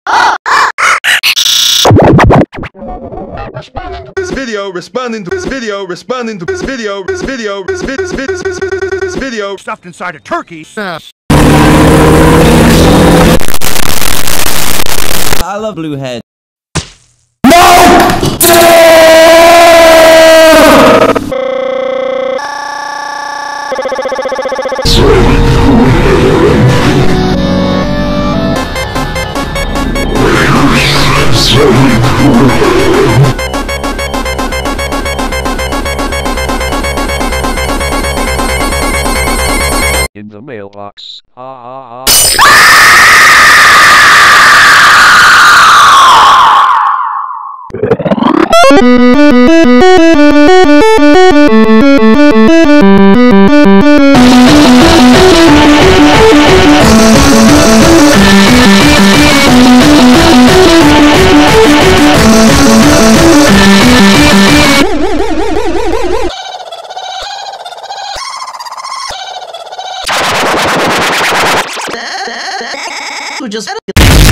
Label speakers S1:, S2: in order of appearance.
S1: This video, responding to this video, responding to this video, this video, this video,
S2: stuffed inside a turkey.
S3: I love blue head.
S4: In the mailbox.
S5: Just